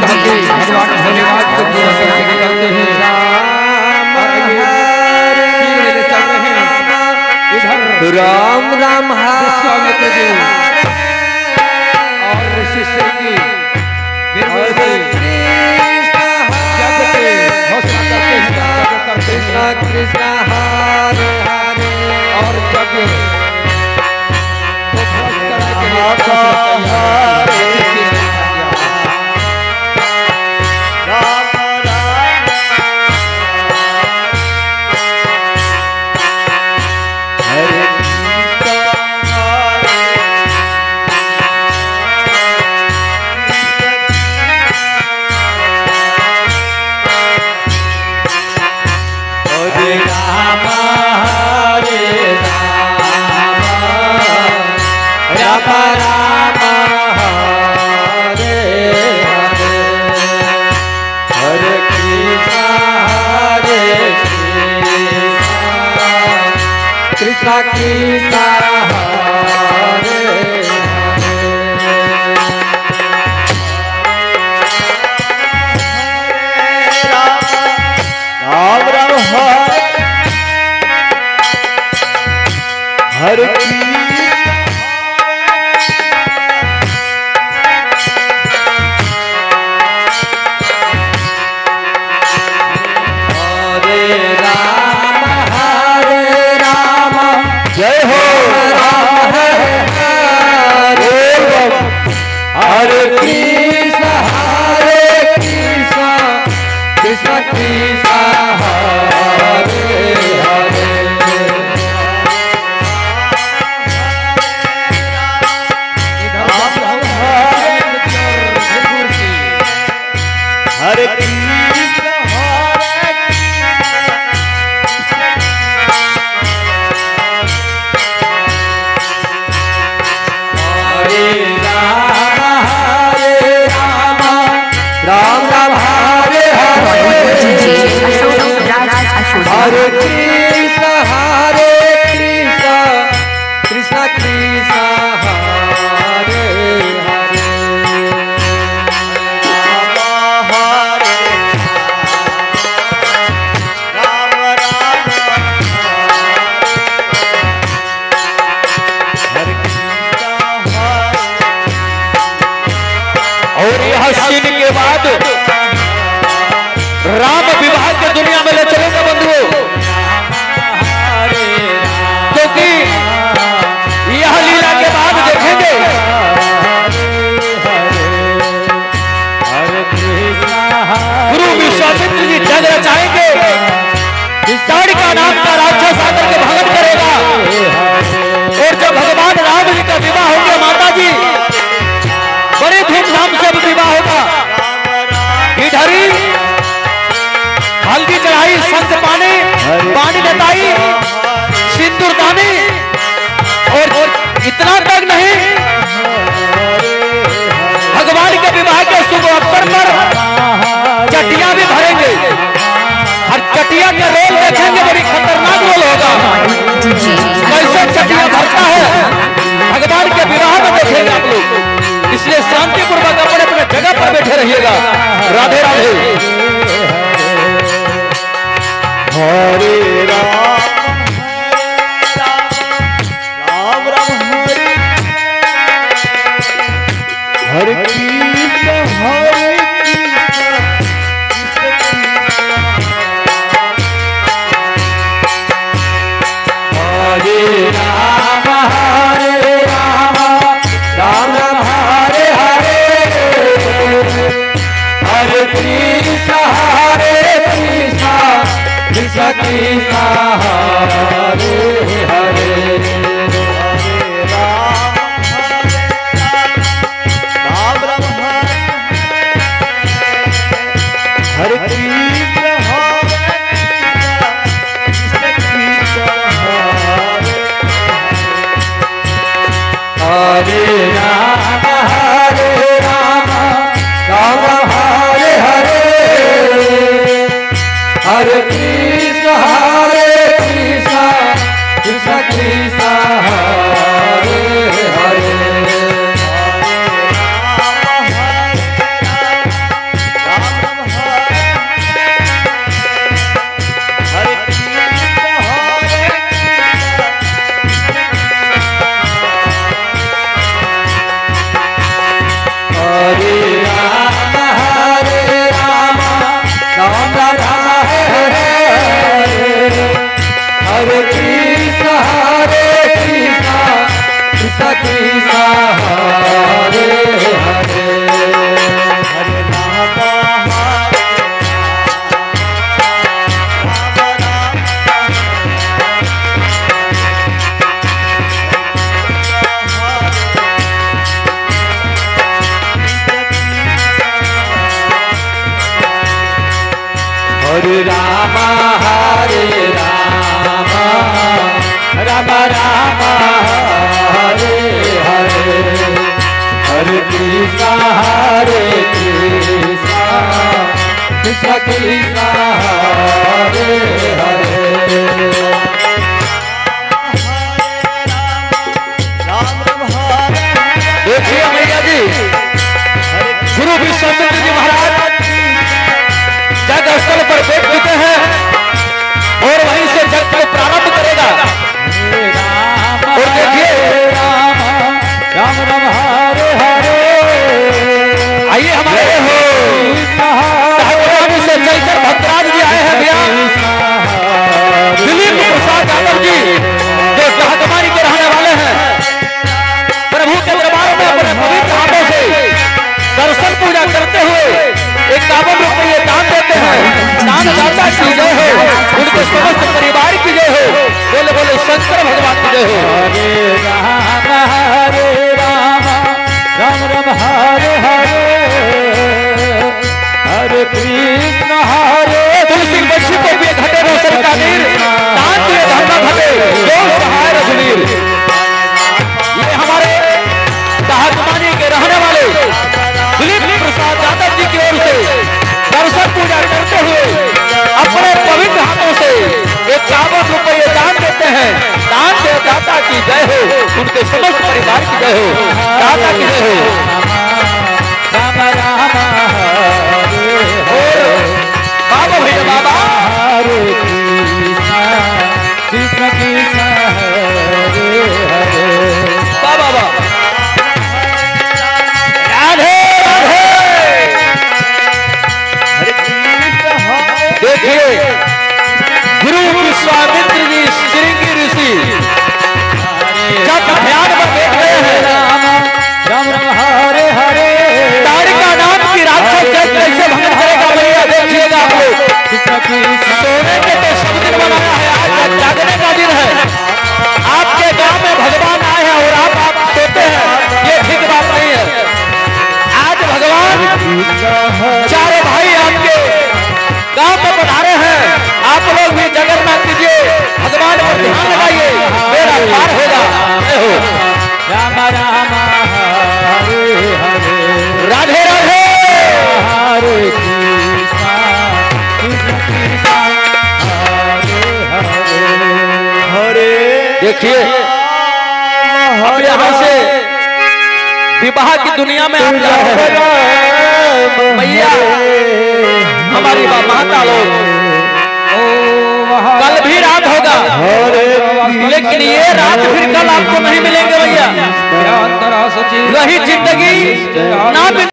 भगवान भोलेनाथ को पूरा करके निकलते हैं। चल रहे हैं इधर राम राम विश्वामित्र जी और ऋषि श्री कृष्णा कृष्णा हरे हरे और जब कृष्णा कृष्णा हरे राम राम हरे जय हो राम हरे कृष्ण कृष्ण कृष्ण हरे हरे हरे कृष्ण राम राम हरे हरे हरे कृष्ण कृष्ण कृष्ण हरे हरे राम राम हरे कृष्ण और यह सीन के बाद राम विवाह के दुनिया में ले चलेंगे बंधुओं, क्योंकि यह लीला के बाद देखेंगे गुरु विश्वामित्र जी जग रचाएंगे, ताड़का नाम का राक्षस आकर के भंग करेगा और जब भगवान राम जी का विवाह होगा माता जी बड़े धूमधाम से विवाह होगा। गिरधरी हल्दी चढ़ाई, संत पानी पानी लताई, सिंदूर दानी और इतना तक नहीं, भगवान के विवाह के शुभ अवसर पर चटिया भी भरेंगे और चटिया का रोल देखेंगे, बड़ी खतरनाक रोल होगा। कैसे चटिया भरता है भगवान के विवाह में देखेंगे आप लोग, इसलिए शांतिपूर्वक अपने अपने जगह पर बैठे रहिएगा। राधे राधे। हरे राम राम राम हरे कृष्ण हरे राम राम राम हरे हरे हरे कृष्ण कृष्ण कृष्ण हरे हरे राम राम हरे कृष्ण हरे राम राम हरे हरे हरे कृष्ण हरे हरे राम राम राम हरे हरे हरे कृष्ण कृष्ण कृष्ण हरे हरे देखिए मैया जी, गुरु विश्वामित्र जी महाराज जग स्थल पर बैठ चुके हैं और वहीं से जग को प्रारंभ करेगा। और देखिए राम राम राम हरे हरे आइए हमारे से चलकर भक्तराज जी आए हैं भैया। दिलीप प्रसाद यादव जी जो जहाजमानी के रहने वाले हैं, प्रभु के दरबार में अपने पवित्र हाथों से दर्शन पूजा करते हुए 51 रुपये दान देते हैं। दानदाता की जय हो, उनके समस्त परिवार की जय हो। बोले बोले शंकर भगवान की जय हो। हरे राम राम राम हरे हरे हरे कृष्ण हरे तुलसी बच्ची को भी घटे रोशन का नीर, दान दिए धर्म घटे जो सहाय रघुवीर। ये हमारे जहाजमानी के रहने वाले दिलीप प्रसाद यादव जी की ओर से दर्शन पूजा करते हुए अपने पवित्र हाथों से 51 रुपये दान देते हैं। दान दे दाता की जय हो, उनके समस्त परिवार की जय हो, दाता की जय हो। राम राम बाबा भैया बाबा हरे कृष्ण कृष्ण हरे हरे बाबा बाबा राधे राधे। देखिए गुरु विश्वामित्र जी श्रृंगी ऋषि जब ध्यान में देख रहे हैं राम राम राम हरे हरे तारिका नाम की राक्षस जब कैसे भंग करेगा भैया देखिएगा आप लोग। सोने के तो सब दिन बनाया है, आज जागने का दिन है। आपके गांव में भगवान आए हैं और आप सोते हैं, ये ठीक बात नहीं है। आज भगवान चारों भाई आपके गांव में पधारे हैं। आप लोग भी जगन्नाथ कीजिए, भगवान पर ध्यान लगाइए, मेरा पार होगा। राम राम हरे हरे राधे राधे हरे कृष्ण कृष्ण कृष्ण हरे हरे हरे देखिए अब यहाँ से विवाह की दुनिया में आप जा रहे हैं। मैया हमारी माता लोग कल भी रात होगा, लेकिन ये रात फिर कल आपको नहीं मिलेंगे भैया। वही जिंदगी ना